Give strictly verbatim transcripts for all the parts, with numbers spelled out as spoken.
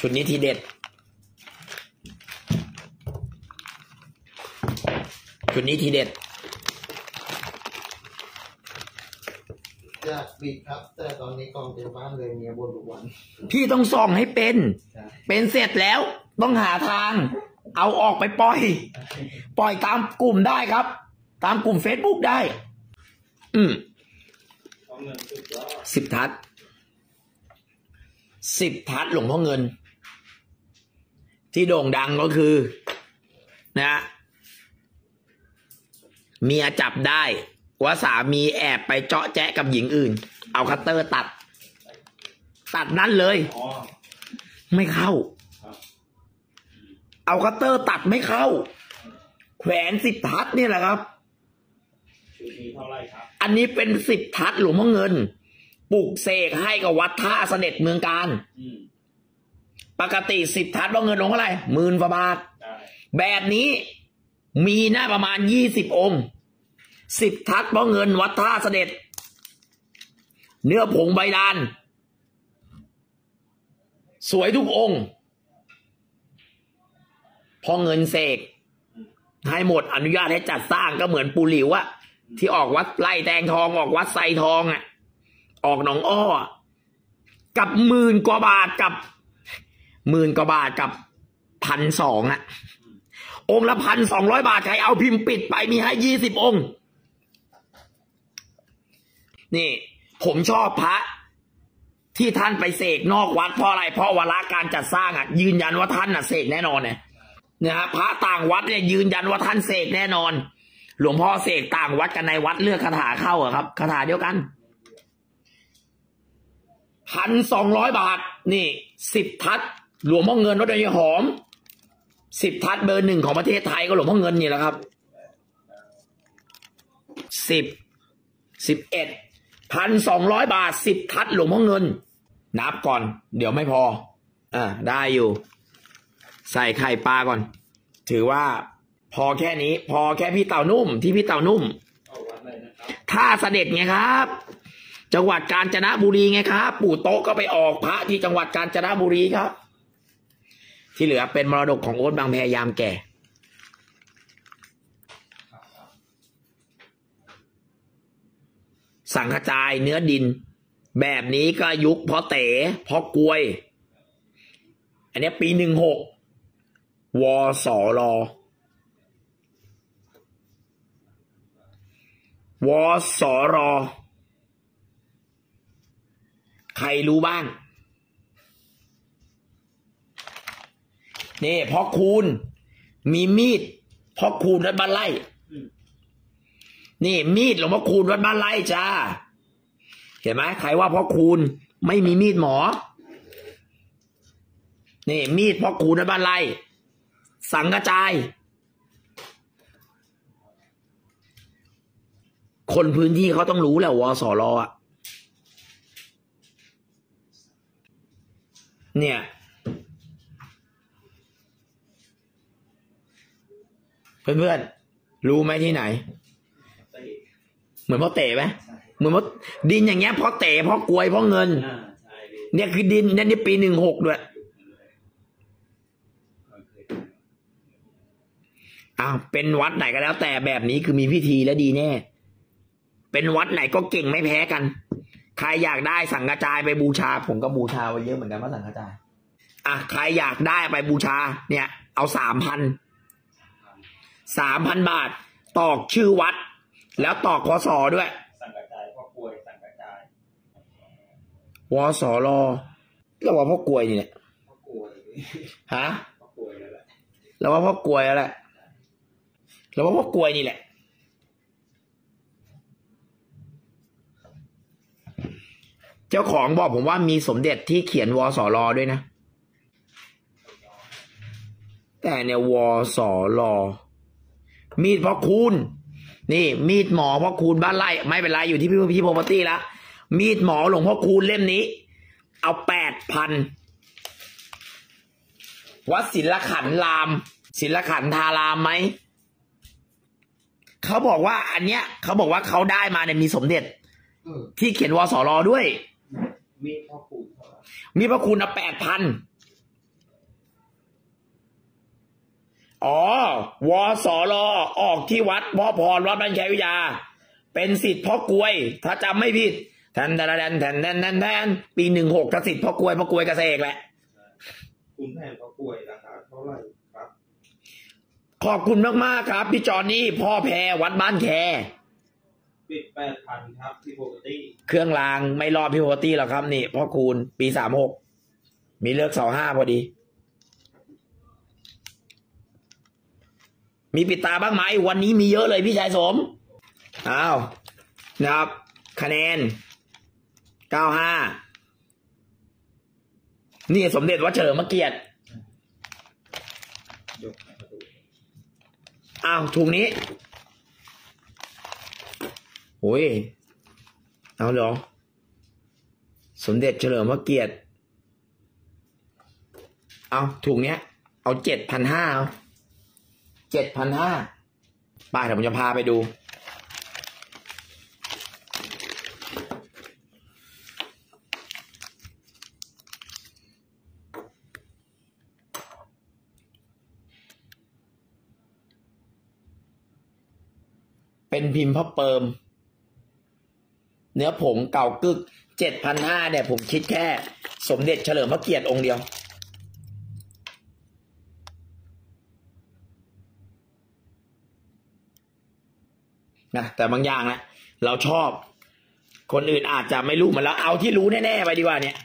ชุดนี้ทีเด็ดชุดนี้ทีเด็ดอยากปิดครับแต่ตอนนี้กองเต็มบ้านเลยเมียบ่นทุกวันพี่ต้องส่องให้เป็นเป็นเสร็จแล้วต้องหาทางเอาออกไปปล่อยปล่อยตามกลุ่มได้ครับตามกลุ่ม Facebook ได้อืมสิบทัศสิบทัศหลวงพ่อเงินที่โด่งดังก็คือนะเมียจับได้ว่าสามีแอบไปเจาะแจ๊ะกับหญิงอื่นเอาคัตเตอร์ตัดตัดนั่นเลยไม่เข้าเอาคัตเตอร์ตัดไม่เข้าแขวนสิบทัศนี่แหละครับอันนี้เป็นสิบทัศหลวงพ่อเงินปลุกเสกให้กับวัดท่าเสด็จเมืองการปกติสิบทัศหลวงพ่อเงินลงเท่าไหร่หมื่นกว่าบาทแบบนี้มีหน้าประมาณยี่สิบองค์สิบทัศหลวงพ่อเงินวัดท่าเสด็จเนื้อผงใบลานสวยทุกองค์พอเงินเสกให้หมดอนุญาตให้จัดสร้างก็เหมือนปูหลิวอะที่ออกวัดไร่แตงทองออกวัดไซทองอะออกหนองอ้อกับหมื่นกว่าบาทกับหมื่นกว่าบาทกับพันสองอะองค์ละพันสองร้อยบาทใครเอาพิมพ์ปิดไปมีให้ยี่สิบองค์นี่ผมชอบพระที่ท่านไปเสกนอกวัดเพราะอะไรเพราะวาระการจัดสร้างอ่ะยืนยันว่าท่านอ่ะเสกแน่นอนเนี่ยนะฮะพระต่างวัดเนี่ยยืนยันว่าท่านเสกแน่นอนหลวงพ่อเสกต่างวัดกันในวัดเลือกคาถาเข้าอะครับคาถาเดียวกันพันสองร้อยบาทนี่สิบทัศหลวงพ่อเงินวัดดอยหอมสิบทัศเบอร์หนึ่งของประเทศไทยก็หลวงพ่อเงินนี่แหละครับสิบสิบเอ็ดพันสองร้อยบาทสิบทัศหลวงพ่อเงินนับก่อนเดี๋ยวไม่พออ่าได้อยู่ใส่ไข่ปลาก่อนถือว่าพอแค่นี้พอแค่พี่เต่านุ่มที่พี่เต่านุ่มท่าเสด็จไงครับจังหวัดกาญจนบุรีไงครับปู่โต๊ะก็ไปออกพระที่จังหวัดกาญจนบุรีครับที่เหลือเป็นมรดกของโอ๊ตบางแพยามแก่สังฆจายเนื้อดินแบบนี้ก็ยุคพ่อเต๋พ่อกลวยอันนี้ปีหนึ่งหกวสรวสรใครรู้บ้างนี่พ่อคูณมีมีดพ่อคูณวัดบ้านไร่นี่มีดหลวงพ่อคูณวัดบ้านไร่จ้าเห็นไหมใครว่าพ่อคูณไม่มีมีดหมอนี่มีดพ่อคูณวัดบ้านไร่สังฆจายคนพื้นที่เขาต้องรู้แหละวสรอ่ะเนี่ยเพื่อนๆรู้ไหมที่ไหนเหมือนพ่อเต๋ไหมเหมือนว่าดินอย่างเงี้ยพ่อเต๋พ่อกลวยพ่อเงินเนี่ยคือดินนั่นนี่ปีหนึ่งหกด้วยอ้าวเป็นวัดไหนก็แล้วแต่แบบนี้คือมีพิธีและดีแน่เป็นวัดไหนก็เก่งไม่แพ้กันใครอยากได้สังฆจายไปบูชาผมก็บูชาไว้เยอะเหมือนกันว่าสังฆจายอ่ะใครอยากได้ไปบูชาเนี่ยเอาสามพันสามพันบาทตอกชื่อวัดแล้วตอกคสด้วยสังฆจายพ่อกลวยสังฆจายวสรแล้วว่าพ่อกลวยนี่เนี่ยพ่อกลวยฮะพ่อกลวยแล้วแหละแล้วว่าพ่อกลวยแล้วแหละแล้วว่าพ่อกลวยนี่แหละเจ้าของบอกผมว่ามีสมเด็จที่เขียนวสรด้วยนะแต่เนี่ยวสรมีดพ่อคูณนี่มีดหมอพ่อคูณบ้านไร่ไม่เป็นไรอยู่ที่พี่พี่โพปตี้ละมีดหมอหลวงพ่อคูณเล่มนี้เอาแปดพันวัดศิลขันธ์รามศิลขันธารามไหมเขาบอกว่าอันเนี้ยเขาบอกว่าเขาได้มาเนี่ยมีสมเด็จที่เขียนวสรด้วยมีพ่อคูณมีพ่อคูณเอาแปดพันอ๋อวสรออกที่วัดพ่อพรวัดบ้านแควิทยาเป็นสิทธิ์พ่อกลวยถ้าจำไม่ผิดแทนแทนแทนแทนแทนแทนแทนปีหนึ่งหกถ้าสิทธิ์พ่อกลวยพ่อกลวยเกษตรแหละคุณแผนพ่อกล้วยราคาเท่าไหร่ครับขอบคุณมากๆครับพี่จอนนี่พ่อแพรวัดบ้านแคปิดแปดพันครับที่ปกติเครื่องรางไม่รอดพี่โฮตี้หรอกครับนี่พ่อคูณปีสามหกมีเลือกเสาห้าพอดีมีปิดตาบ้างไหมวันนี้มีเยอะเลยพี่ชายสมอ้าวนะครับคะแนนเก้าห้านี่สมเด็จวัดเฉลิมพระเกียรติยกมาดูอ้าวถุงนี้โอ้ยเอาเหรอสมเด็จเฉลิมพระเกียรติเอาถุงเนี้ยเอาเจ็ดพันห้าเอาเจ็ดพันห้าป้าเดี๋ยวผมจะพาไปดูเป็นพิมพ์พระเปิมเนื้อผงเก่ากึกเจ็ดพันห้าเนี่ยผมคิดแค่สมเด็จเฉลิมพระเกียรติองค์เดียวนะแต่บางอย่างนะเราชอบคนอื่นอาจจะไม่รู้มันแล้วเอาที่รู้แน่ๆไปดีกว่าเนี่ย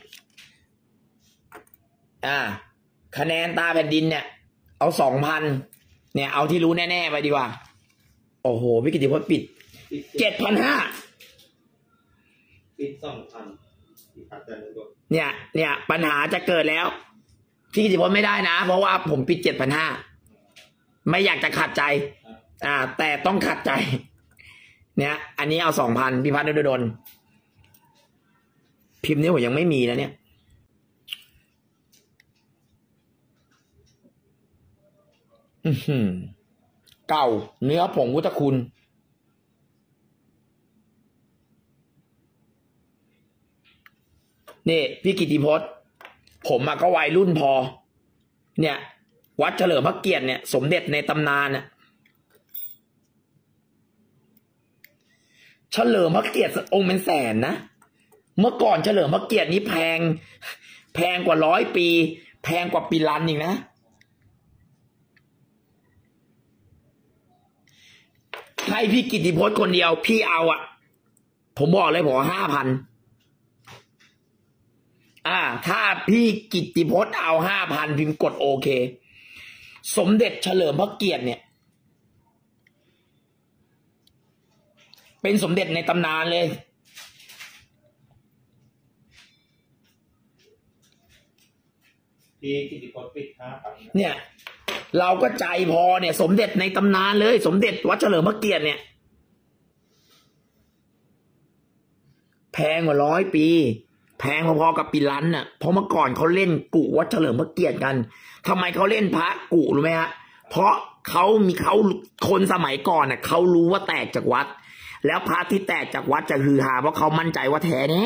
อ่าคะแนนตาแผ่นดินเนี่ยเอาสองพันเนี่ยเอาที่รู้แน่ๆไปดีกว่าโอ้โหพี่กิติพจน์ปิดเจ็ดพันห้าปิดสองพันที่พัดแต่ละตัวเนี่ยเนี่ยปัญหาจะเกิดแล้วพี่กิติพจน์ไม่ได้นะเพราะว่าผมปิดเจ็ดพันห้าไม่อยากจะขัดใจอ่าแต่ต้องขัดใจเนี่ยอันนี้เอาสองพันพี่พัฒน์โดนพิมพ์นี้ผมยังไม่มีนะเนี่ยอือหือเก่าเนื้อผงพุทธคุณนี่พี่กิติพจน์ผมอะก็วัยรุ่นพอเนี่ยวัดเฉลิมพระเกียรติเนี่ยสมเด็จในตำนานน่ะเฉลิมพระเกียรติองค์เป็นแสนนะเมื่อก่อนเฉลิมพระเกียรตินี้แพงแพงกว่าร้อยปีแพงกว่าปีลันอีกนะให้พี่กิติพจน์คนเดียวพี่เอาอ่ะผมบอกเลยผมห้าพันอ่าถ้าพี่กิติพจน์เอาห้าพันพิมพ์กดโอเคสมเด็จเฉลิมพระเกียรติเนี่ยเป็นสมเด็จในตำนานเลยที่กิติพจน์ปิดห้าพันเนี่ยเราก็ใจพอเนี่ยสมเด็จในตำนานเลยสมเด็จวัดเฉลิมพระเกียรติเนี่ยแพงกว่าร้อยปีแพงพอๆกับปีลันน่ะเพราะเมื่อก่อนเขาเล่นกุวัดเฉลิมพระเกียรติกันทำไมเขาเล่นพระกุรู้ไหมฮะเพราะเขามีเขาคนสมัยก่อนน่ะเขารู้ว่าแตกจากวัดแล้วพระที่แตกจากวัดจะฮือฮาเพราะเขามั่นใจว่าแท้แน่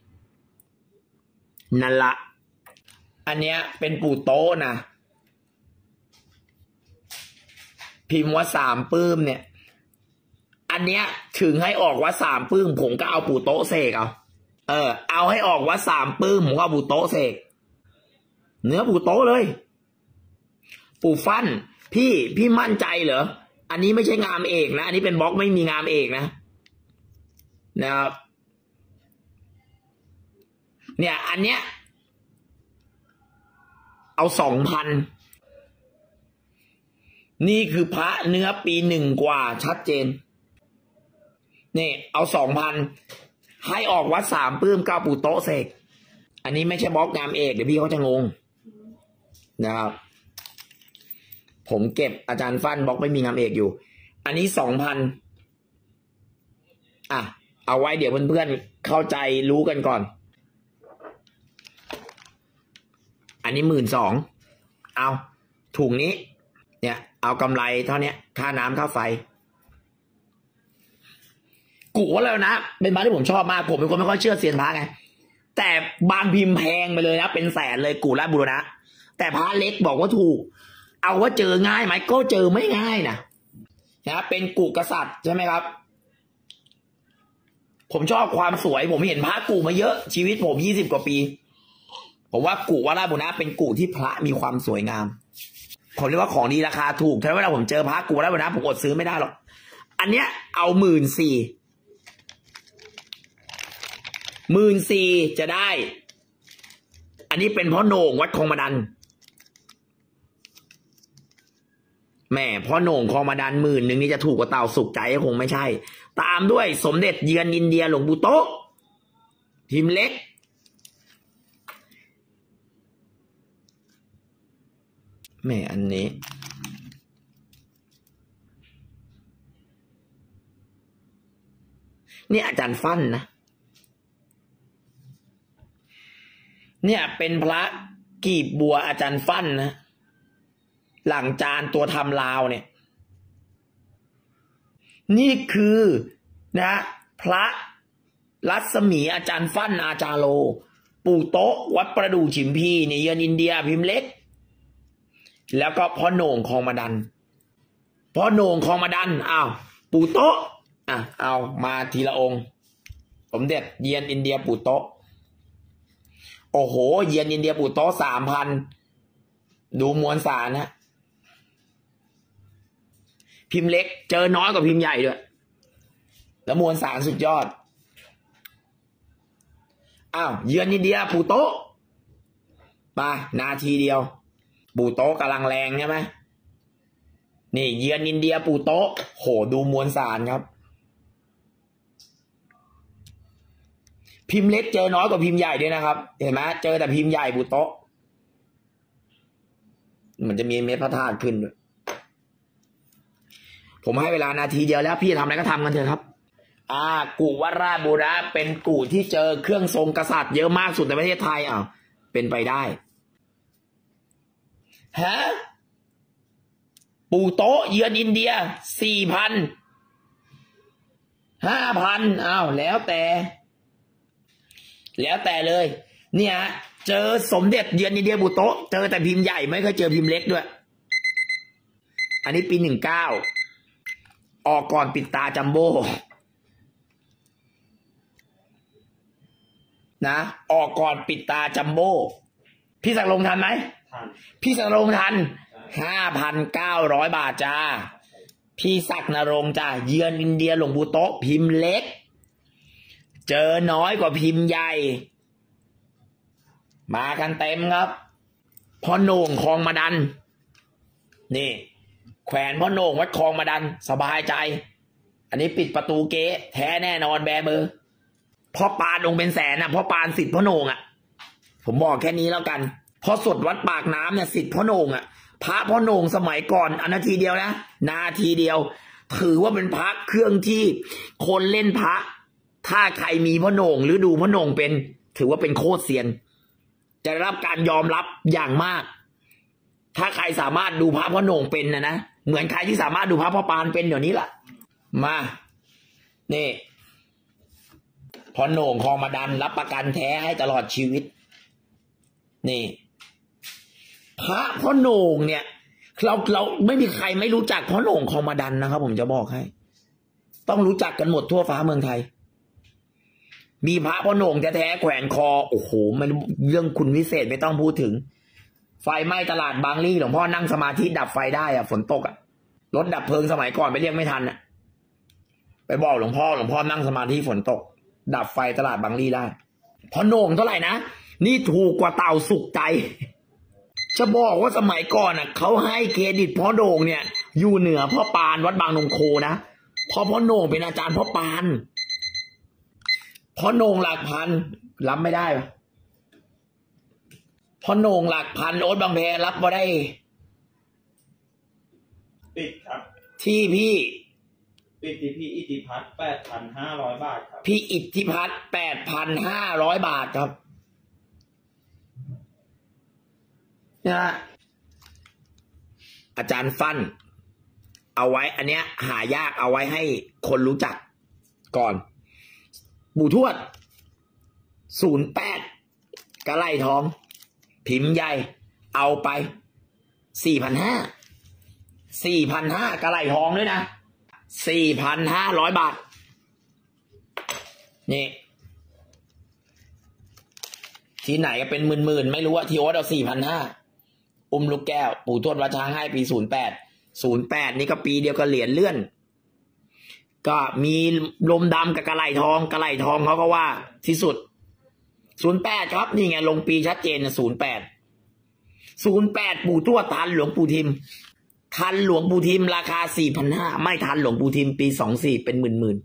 นั่นละอันเนี้ยเป็นปู่โต๊ะนะพิมพ์ว่าสามปื้มเนี่ยอันเนี้ยถึงให้ออกว่าสามปื้มผมก็เอาปู่โต๊ะเสกเอาเออเอาให้ออกว่าสามปื้มผมก็เอาปู่โต๊ะเสกเนื้อปู่โต๊ะเลยปู่ฟั่นพี่พี่มั่นใจเหรออันนี้ไม่ใช่งามเอกนะอันนี้เป็นบล็อกไม่มีงามเอกนะนะครับเนี่ยอันเนี้ยเอาสองพันนี่คือพระเนื้อปีหนึ่งกว่าชัดเจนนี่เอาสองพันให้ออกวัดสามปื้มเก้าปู่โต๊ะเสกอันนี้ไม่ใช่บล็อกงามเอกเดี๋ยวพี่เขาจะงงนะครับผมเก็บอาจารย์ฟั่นบล็อกไม่มีงามเอกอยู่อันนี้สองพันอ่ะเอาไว้เดี๋ยวเพื่อนๆเข้าใจรู้กันก่อนอันนี้หมื่นสองเอาถุงนี้เนี่ยเอากำไรเท่านี้ค่าน้ำค่าไฟกูว่าแล้วนะเป็นพระที่ผมชอบมากผมเป็นคนไม่ค่อยเชื่อเซียนพระไงแต่บางพิมพ์แพงไปเลยนะเป็นแสนเลยกูและบุรณะแต่พระเล็กบอกว่าถูกเอาว่าเจอง่ายไหมก็เจอไม่ง่ายนะนะเป็นกุกษัตริย์ใช่ไหมครับผมชอบความสวยผมเห็นพระกุมาเยอะชีวิตผมยี่สิบกว่าปีผมว่ากุวราบุนะเป็นกุที่พระมีความสวยงามผมเรียกว่าของดีราคาถูกถ้าเวลาผมเจอพระกุวราบุนะผมอดซื้อไม่ได้หรอกอันเนี้ยเอาหมื่นสี่หมื่นสี่จะได้อันนี้เป็นพ่อโหน่งวัดคลองมาดันแหม่พ่อโหน่งคลองมาดันหมื่นหนึ่งนี่จะถูกกว่าเต่าสุกใจคงไม่ใช่ตามด้วยสมเด็จเยือนอินเดียหลวงปู่โต๊ะพิมพ์เล็กแหม่อันนี้นี่อาจารย์ฟั่นนะเนี่ยเป็นพระกีบบัวอาจารย์ฟั่นนะหลังจานตัวทำลาวเนี่ยนี่คือนะพระรัศมีอาจารย์ฟั่นอาจารโลปู่โต๊ะวัดประดู่ฉิมพีเนี่ยเยือนอินเดียพิมพ์เล็กแล้วก็พ่อโหน่งคลองมาดันพ่อโหน่งคลองมาดันอ้าวปู่โต๊ะอ่ะเอามาทีละองค์สมเด็จเยือนอินเดียปู่โต๊ะโอ้โหเยือนอินเดียปู่โต๊ะสามพันดูมวลสารนะพิมพ์เล็กเจอน้อยกว่าพิมพ์ใหญ่ด้วยแล้วมวลสารสุดยอดอ้าวเยือนอินเดียปู่โต๊ะไปนาทีเดียวปู่โต๊ะกำลังแรงใช่ไหมนี่เยือนอินเดียปู่โต๊ะโหดูมวลสารครับพิมพ์เล็กเจอน้อยกว่าพิมพ์ใหญ่ด้วยนะครับเห็นไหมเจอแต่พิมพ์ใหญ่ปู่โต๊ะมันจะมีเม็ดพระธาตุขึ้นด้วยผมให้เวลานาทีเดียวแล้วพี่ทำอะไรก็ทำกันเถอะครับอ่ากุวราบุระเป็นกุที่เจอเครื่องทรงกษัตริย์เยอะมากสุดในประเทศไทยอ่ะเป็นไปได้ฮะปู่โต๊ะเยือนอินเดียสี่พันห้าพันอ้าวแล้วแต่แล้วแต่เลยเนี่ยเจอสมเด็จเยือนอินเดียปู่โต๊ะเจอแต่พิมพ์ใหญ่ไม่เคยเจอพิมพ์เล็กด้วยอันนี้ปีหนึ่งเก้าออกก่อนปิดตาจัมโบ้นะออกก่อนปิดตาจัมโบ้พี่สักลงทันไหมทันพี่สักลงทันห้าพันเก้าร้อยบาทจ้าพี่ศักนรงค์จ้าเยือนอินเดียหลวงปู่โต๊ะพิมพ์เล็กเจอน้อยกว่าพิมพ์ใหญ่มากันเต็มครับพ่อโหน่งคลองมาดันนี่แขวนพ่อโหน่งวัดคลองมาดันสบายใจอันนี้ปิดประตูเก๊แท้แน่นอนแบมือพ่อปานองค์เป็นแสนนะพ่อปานสิทธิ์พ่อโหน่งอ่ะผมบอกแค่นี้แล้วกันพอสดวัดปากน้ำเนี่ยสิทธิ์พ่อโหน่งอ่ะพระพ่อโหน่งสมัยก่อนอันนาทีเดียวนะนาทีเดียวถือว่าเป็นพระเครื่องที่คนเล่นพระถ้าใครมีพ่อโหน่งหรือดูพ่อโหน่งเป็นถือว่าเป็นโคตรเซียนจะได้รับการยอมรับอย่างมากถ้าใครสามารถดูพระพ่อโหน่งเป็นนะนะเหมือนใครที่สามารถดูพระพ่อปานเป็นเดี๋ยวนี้แหละมานี่พ่อโหน่งคลองมาดันรับประกันแท้ให้ตลอดชีวิตนี่พระพ่อโหน่งเนี่ยเราเราไม่มีใครไม่รู้จักพ่อโหน่งคลองมาดันนะครับผมจะบอกให้ต้องรู้จักกันหมดทั่วฟ้าเมืองไทยมีพระพ่อโหน่งแท้ๆแขวนคอโอ้โหมันเรื่องคุณวิเศษไม่ต้องพูดถึงไฟไหม้ตลาดบางลี่หลวงพ่อนั่งสมาธิดับไฟได้อะฝนตกอะรถดับเพลิงสมัยก่อนไปเรียกไม่ทันอะไปบอกหลวงพ่อหลวงพ่อนั่งสมาธิฝนตกดับไฟตลาดบางลี่ได้พ่อโหน่งเท่าไหร่นะนี่ถูกกว่าเต่าสุกใจจะบอกว่าสมัยก่อนอะเขาให้เครดิตพ่อโหน่งเนี่ยอยู่เหนือพ่อปานวัดบางนงโคนะเพราะพ่อโหน่งเป็นอาจารย์พ่อปานพ่อโหน่งหลักพันรับไม่ได้พ่อโหน่งหลักพันโอ๊ตบางแพรับมาได้ปิดครับที่พี่ปิดที่พี่อิทธิพัฒน์แปดพันห้าร้อยบาทครับพี่อิทธิพัฒน์แปดพันห้าร้อยบาทครับนะอาจารย์ฟั่นเอาไว้อันเนี้ยหายากเอาไว้ให้คนรู้จักก่อนปู่ทวดศูนย์แปดกระไล่ทองพิมพ์ใหญ่เอาไปสี่พันห้าสี่พันห้ากระไหล่ทองด้วยนะสี่พันห้าร้อยบาทนี่ที่ไหนก็เป็นหมื่นๆไม่รู้ว่าทีโอสเอาสี่พันห้าอุ้มลูกแก้วปู่ทวดวัดช้างให้ปีศูนย์แปดศูนย์แปดนี่ก็ปีเดียวกับเหรียญเลื่อนก็มีลมดำกับกระไหล่ทองกระไหล่ทองเขาก็ว่าที่สุดศูนย์แปดครับนี่ไงลงปีชัดเจนศูนย์แปดศูนย์แปดปู่ทวดทันหลวงปู่ทิมทันหลวงปู่ทิมราคาสี่พันห้าไม่ทันหลวงปู่ทิมปีสองสี่เป็นหมื่นหมื่น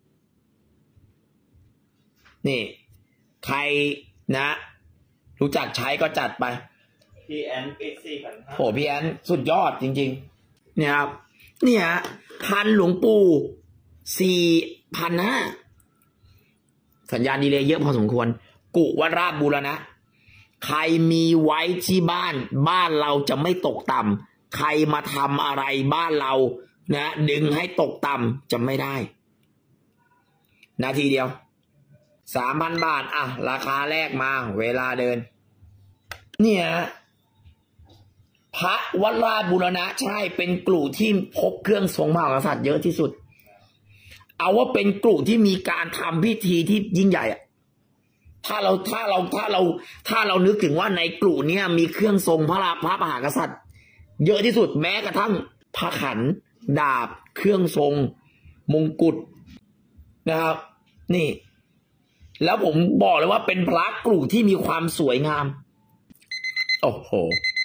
นี่ใครนะรู้จักใช้ก็จัดไปพี่แอนปีสี่พันห้าโหพี่แอนสุดยอดจริงๆเนี่ยครับเนี่ยพันหลวงปู่สี่พันห้าสัญญาณดีเลย์เยอะพอสมควรกุวราชบูรณะใครมีไว้ที่บ้านบ้านเราจะไม่ตกต่ำใครมาทำอะไรบ้านเรานะดึงให้ตกต่ำจะไม่ได้นาทีเดียวสามพันบาทอ่ะราคาแรกมาเวลาเดินเนี่ยพระวัดราชบูรณะใช่เป็นกลุ่ที่พกเครื่องทรงมหากษัตริย์เยอะที่สุดเอาว่าเป็นกลุ่ที่มีการทำพิธีที่ยิ่งใหญ่อะถ้าเราถ้าเราถ้าเราถ้าเรานึกถึงว่าในกลุ่เนี้ยมีเครื่องทรงพระราพระมหากษัตริย์เยอะที่สุดแม้กระทั่งพระขันดาบเครื่องทรงมงกุฎนะครับนี่แล้วผมบอกเลยว่าเป็นพระกลุ่ที่มีความสวยงามโอ้โห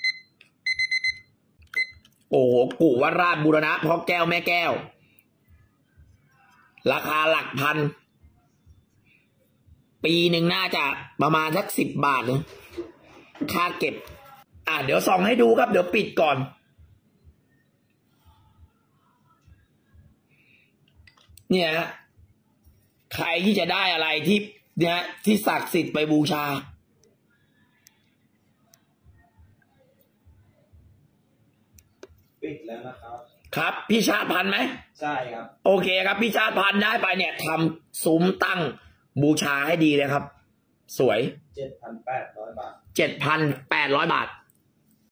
โอ้โหกุวราชบูรณะพ่อแก้วแม่แก้วราคาหลักพันปีหนึ่งน่าจะประมาณสักสิบบาทนะค่าเก็บอ่ะเดี๋ยวส่องให้ดูครับเดี๋ยวปิดก่อนเนี่ยใครที่จะได้อะไรที่เนี่ยที่ศักดิ์สิทธิ์ไปบูชาปิดแล้วนะครับครับพี่ชาติพันไหมใช่ครับโอเคครับพี่ชาติพันได้ไปเนี่ยทำซุ้มตั้งบูชาให้ดีเลยครับสวยเจ็ดพันแปดร้อยบาทเจ็ดพันแปดร้อยบาท